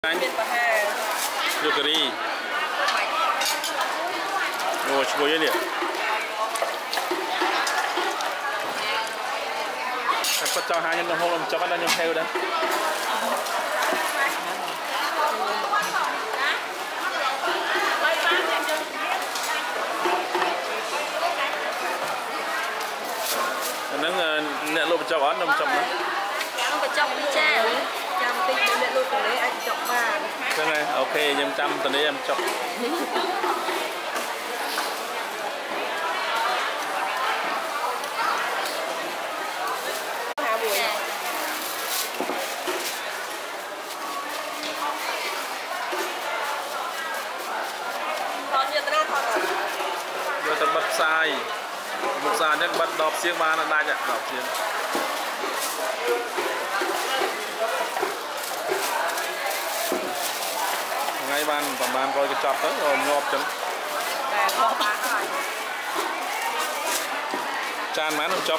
Anh vô cà ri ngồi chùi vậy nè anh bắt cho hai nhân đồng hồ làm cho anh đang nhom heo đấy nó nè lô cho ăn nằm chậm đó phải chọc cha chăm tinh để luôn từ đấy anh chọc vào cái này ok em chăm từ đấy em chọc rồi tao bắt sai một sai nhất bắt đọp xiếc ba là đai nhặt đọp xiếc ngay ban còn ban coi cái chọt tới rồi ngọt chấm chan má nó chọc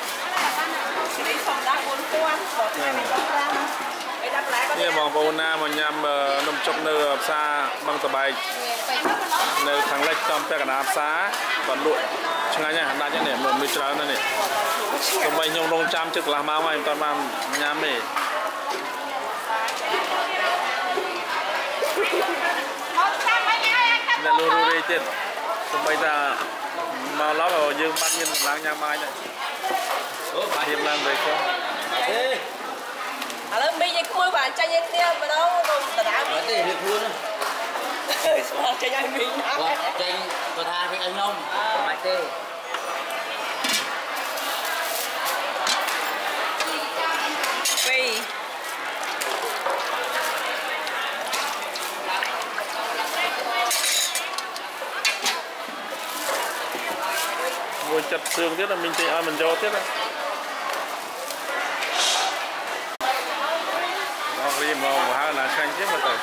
นี่มองโบนามันยำนมจกเนื้อซาบางตะไบเนื้อทางเล็กจอมแต่กระดาษซาตอนลุยช่างไงเนี่ยได้ยังเนี่ยมันมีเจ้านั่นเนี่ยตรงไปยงลงจำจึกลามาไว้ตอนมายำเนี่ยเนี่ยรูเรเจ็ดตรงไปจะมาล้อเรายืมปั้นยืมล้างยำไม้เนี่ยยืมล้างเลยก็ lớn bây giờ khui bạn cho nhân kia mà đâu còn tạt áo vậy thì việc luôn sao cho nhân mình tranh và tha thì anh không mày tê vì ngồi chặt xương tiếp là mình thì mình cho tiếp này đi mà hai là canh chết mà tới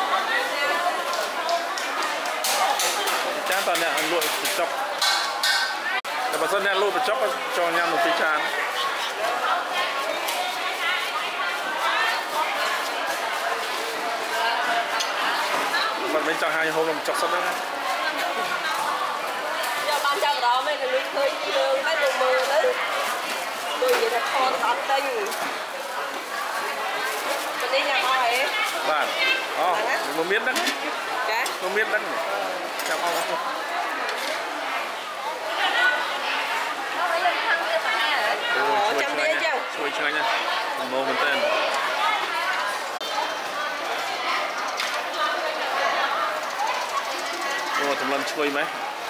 chán toàn nè ăn lụi chọc để bà dân nè lụi chọc cho nhăn một tí chán mình bên trong hai hôm làm chọc sắp đấy giờ ban trong đó mấy cái lưới khơi đường mấy đồ mưa đấy đồ gì là con tọt tinh đi nhà kho hả? Bạn, không biết đấy. Không biết đấy. Chào ông. Chăm đi chứ. Chui cho anh nha. Mô mình tên. Ồ, tụi mình chui mấy.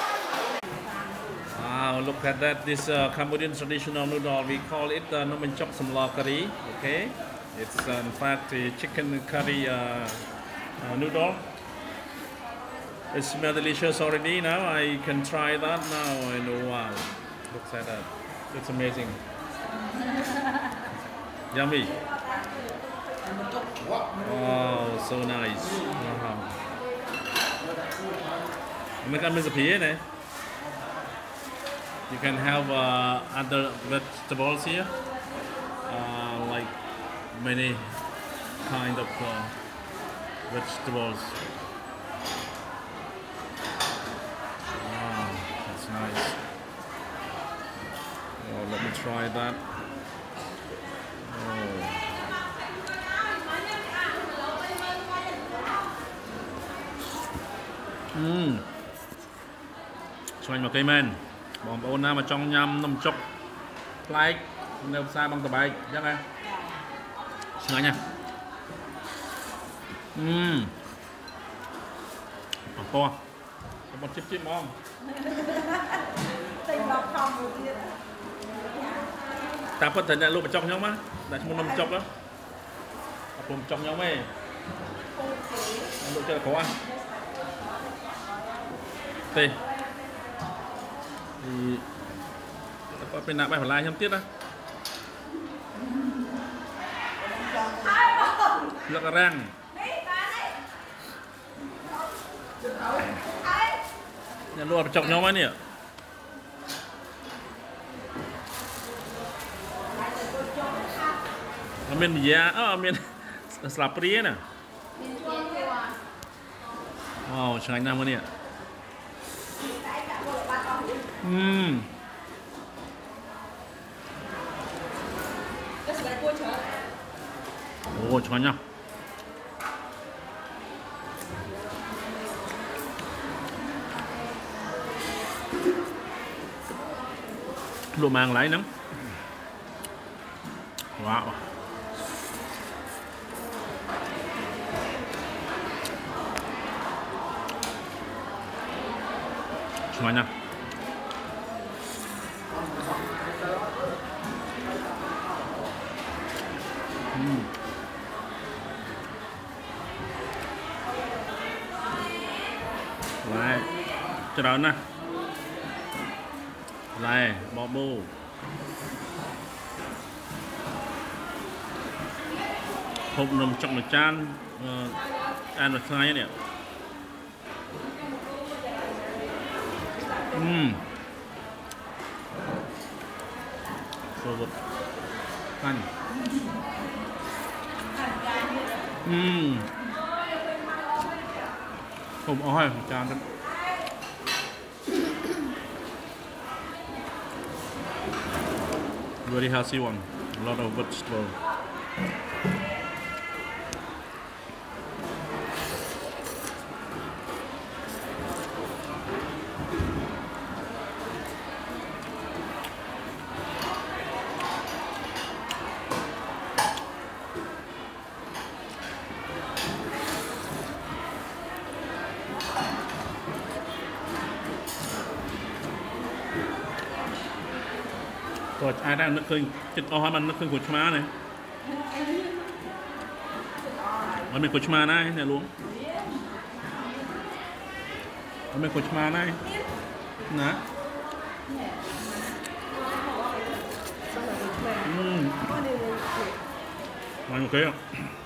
Look at that. This Cambodian traditional noodle. We call it nó mình chọc sầm lò curry. Okay. It's in fact a chicken curry noodle. It smells delicious already. Now I can try that now. I know, wow, look at that. It's amazing. Yummy. Wow, so nice. Mình ăn miếng phía này. You can have other vegetables here, like many kind of vegetables. Wow, that's nice. Oh, let me try that. Xoay một cây men. Bọn ôn na mà trong nhâm nấm chốc like nêu xa bằng tờ bài chắc em sửa nha to một chip ngon ta có thể nhận luôn vào trong nhau má để cho nấm chốc đó cùng trong nhau mấy độ chơi khó ăn tê thì có bên nào bài phải like thêm tiết đó rất là răng nhận luôn chọc nhau mấy nè miền gì á miền ស្លាបព្រាណា Wow,ឆ្ងាញ់ណាស់មើលនេះអូឆ្ងាញ់ណាស់លក់មកកន្លែងហ្នឹងវ៉ាវឆ្ងាញ់ណាស់ឡាយច្រើនណាស់ឡាយបបូហូបនំចុកមួយចានអានមួយថ្ងៃនេះGood. Ăn. Không oi chán lắm. Very healthy one. A lot of vegetables. Rồi ai đang nước khơi thịt oมันnước khơi của chma nàyมันเป็นcủa chma này nè luônมันเป็นcủa chma này nè ngon ok không